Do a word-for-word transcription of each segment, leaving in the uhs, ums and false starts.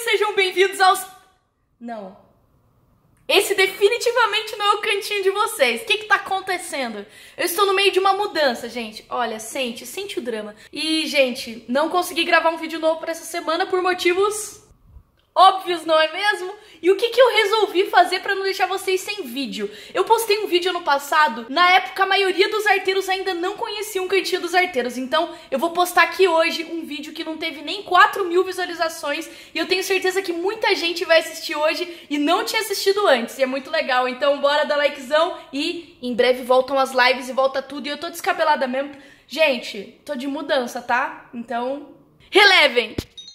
sejam bem-vindos aos... Não. Esse definitivamente não é o cantinho de vocês. O que que tá acontecendo? Eu estou no meio de uma mudança, gente. Olha, sente, sente o drama. E, gente, não consegui gravar um vídeo novo pra essa semana por motivos... óbvios, não é mesmo? E o que que eu resolvi fazer pra não deixar vocês sem vídeo? Eu postei um vídeo ano passado, na época a maioria dos arteiros ainda não conhecia o Cantinho dos Arteiros, então eu vou postar aqui hoje um vídeo que não teve nem quatro mil visualizações e eu tenho certeza que muita gente vai assistir hoje e não tinha assistido antes, e é muito legal, então bora dar likezão e em breve voltam as lives e volta tudo e eu tô descabelada mesmo. Gente, tô de mudança, tá? Então, relevem!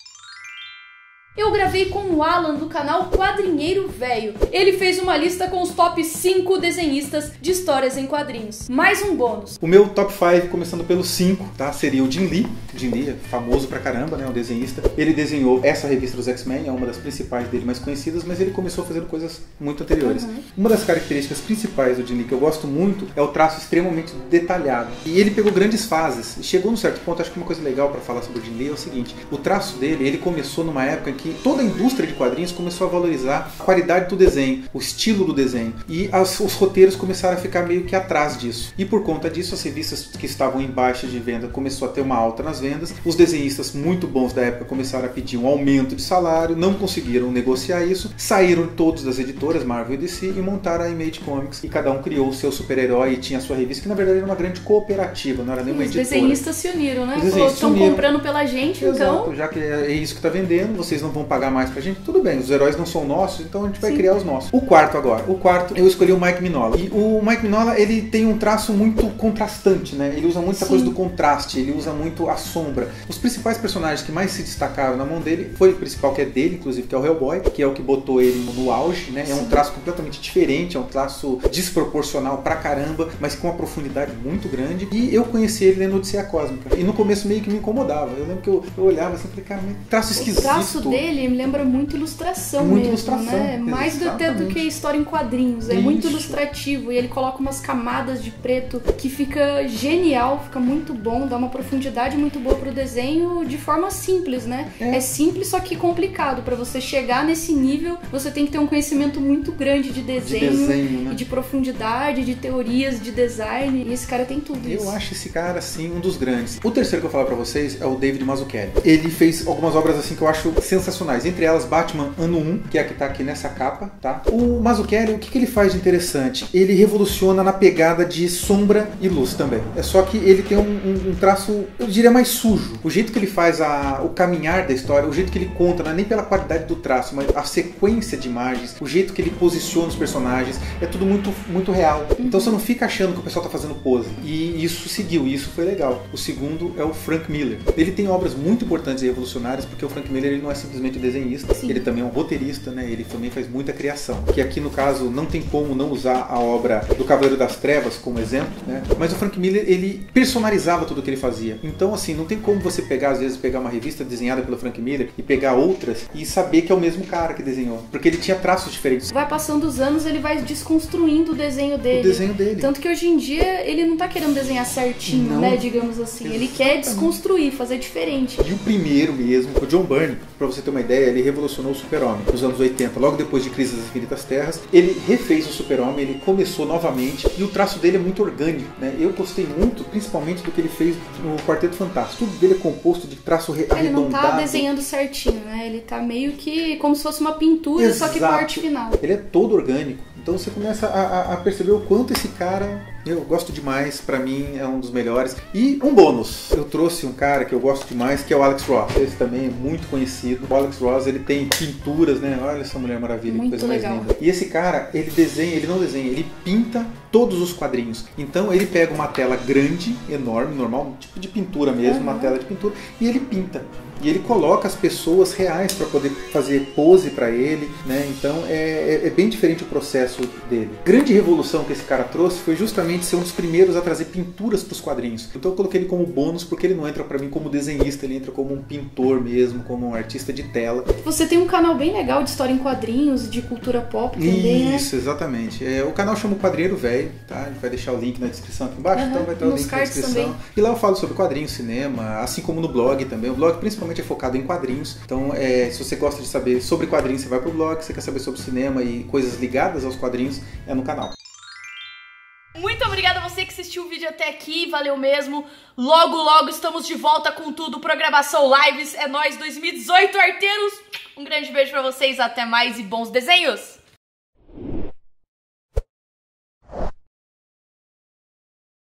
Eu gravei com o Alan do canal Quadrinheiro Velho. Ele fez uma lista com os top cinco desenhistas de histórias em quadrinhos. Mais um bônus. O meu top cinco, começando pelo cinco, tá? Seria o Jim Lee. Jim Lee é famoso pra caramba, né? Um desenhista. Ele desenhou essa revista dos X-Men, é uma das principais dele mais conhecidas, mas ele começou fazendo coisas muito anteriores. Uhum. Uma das características principais do Jim Lee que eu gosto muito é o traço extremamente detalhado. E ele pegou grandes fases. Chegou num certo ponto, acho que uma coisa legal pra falar sobre o Jim Lee é o seguinte: o traço dele, ele começou numa época em que que toda a indústria de quadrinhos começou a valorizar a qualidade do desenho, o estilo do desenho. E as, os roteiros começaram a ficar meio que atrás disso. E por conta disso, as revistas que estavam em baixa de venda começou a ter uma alta nas vendas. Os desenhistas muito bons da época começaram a pedir um aumento de salário, não conseguiram negociar isso, saíram todos das editoras, Marvel e D C, e montaram a Image Comics. E cada um criou o seu super-herói e tinha a sua revista, que na verdade era uma grande cooperativa, não era nenhuma editora. Os desenhistas se uniram, né? Estão comprando pela gente, exato, então... já que é isso que está vendendo, vocês não vão pagar mais pra gente, tudo bem, os heróis não são nossos, então a gente vai Sim. criar os nossos. O quarto agora, o quarto eu escolhi o Mike Mignola. E o Mike Mignola, ele tem um traço muito contrastante, né? Ele usa muita Sim. coisa do contraste, ele usa muito a sombra. Os principais personagens que mais se destacaram na mão dele, foi o principal que é dele, inclusive, que é o Hellboy, que é o que botou ele no auge, né? É um traço completamente diferente, é um traço desproporcional pra caramba, mas com uma profundidade muito grande. E eu conheci ele lendo Odisseia Cósmica. E no começo meio que me incomodava. Eu lembro que eu, eu olhava assim e falei, cara, traço esquisito. O traço dele me lembra muito ilustração muito mesmo, ilustração, né? Mais do, até do que história em quadrinhos. É Isso. muito ilustrativo e ele coloca umas camadas de preto que fica genial, fica muito bom, dá uma profundidade muito boa pro desenho de forma simples, né? É, é simples, só que complicado. Pra você chegar nesse nível, você tem que ter um conhecimento muito grande de desenho, de desenho né? e de profundidade, de teorias, de design. E esse cara tem tudo Eu isso. Eu acho esse cara, assim, um dos grandes. O terceiro que eu vou falar pra vocês é o David Mazzucchelli. Ele fez algumas obras, assim, que eu acho sensacionais. Entre elas, Batman Ano um, que é a que tá aqui nessa capa, tá? O Mazzucchelli, o que, que ele faz de interessante? Ele revoluciona na pegada de sombra e luz também. É só que ele tem um, um, um traço, eu diria, mais sujo. O jeito que ele faz a, o caminhar da história, o jeito que ele conta, não é nem pela qualidade do traço, mas a sequência de imagens, o jeito que ele posiciona os personagens, é tudo muito, muito real. Então você não fica achando que o pessoal tá fazendo pose. E isso seguiu, e isso foi legal. O segundo é o Frank Miller. Ele tem obras muito importantes e revolucionárias, porque o Frank Miller ele não é simplesmente desenhista, Sim. ele também é um roteirista, né? Ele também faz muita criação. Que aqui no caso não tem como não usar a obra do Cavaleiro das Trevas como exemplo, né? Mas o Frank Miller, ele personalizava tudo que ele fazia. Então assim, não tem como você pegar, às vezes, pegar uma revista desenhada pelo Frank Miller e pegar outras e saber que é o mesmo cara que desenhou. Porque ele tinha traços diferentes. Vai passando os anos, ele vai desconstruindo o desenho dele. O desenho dele. Tanto que hoje em dia ele não tá querendo desenhar certinho, não. né? Digamos assim. Exatamente. Ele quer desconstruir, fazer diferente. E o primeiro mesmo, o John Byrne, pra você ter uma ideia, ele revolucionou o Super-Homem nos anos oitenta, logo depois de Crise das Infinitas Terras. Ele refez o Super-Homem, ele começou novamente e o traço dele é muito orgânico, né? Eu gostei muito, principalmente do que ele fez no Quarteto Fantástico. Tudo dele é composto de traço arredondado. Ele não tá desenhando certinho, né? Ele tá meio que como se fosse uma pintura, Exato. Só que com arte final. Ele é todo orgânico. Então você começa a, a, a perceber o quanto esse cara, eu gosto demais, pra mim é um dos melhores. E um bônus, eu trouxe um cara que eu gosto demais, que é o Alex Ross. Esse também é muito conhecido. O Alex Ross, ele tem pinturas, né? Olha essa Mulher Maravilha, muito que coisa legal. mais linda. E esse cara, ele desenha, ele não desenha, ele pinta todos os quadrinhos. Então ele pega uma tela grande, enorme, normal, um tipo de pintura mesmo, uhum. uma tela de pintura, e ele pinta. E ele coloca as pessoas reais para poder fazer pose para ele, né? Então é, é bem diferente o processo dele. Grande revolução que esse cara trouxe foi justamente ser um dos primeiros a trazer pinturas para os quadrinhos. Então eu coloquei ele como bônus porque ele não entra para mim como desenhista, ele entra como um pintor mesmo, como um artista de tela. Você tem um canal bem legal de história em quadrinhos, de cultura pop também, né? Isso, exatamente. É, o canal chama o Quadrinheiro Velho, tá? A gente vai deixar o link na descrição aqui embaixo, uhum. então vai ter o Nos link na descrição. Também. E lá eu falo sobre quadrinhos, cinema, assim como no blog também. O blog principalmente principalmente é focado em quadrinhos. Então, é, se você gosta de saber sobre quadrinhos, você vai pro blog. Se você quer saber sobre cinema e coisas ligadas aos quadrinhos, é no canal. Muito obrigada a você que assistiu o vídeo até aqui, valeu mesmo. Logo, logo estamos de volta com tudo, programação lives, é nóis dois mil e dezoito, arteiros. Um grande beijo pra vocês, até mais e bons desenhos!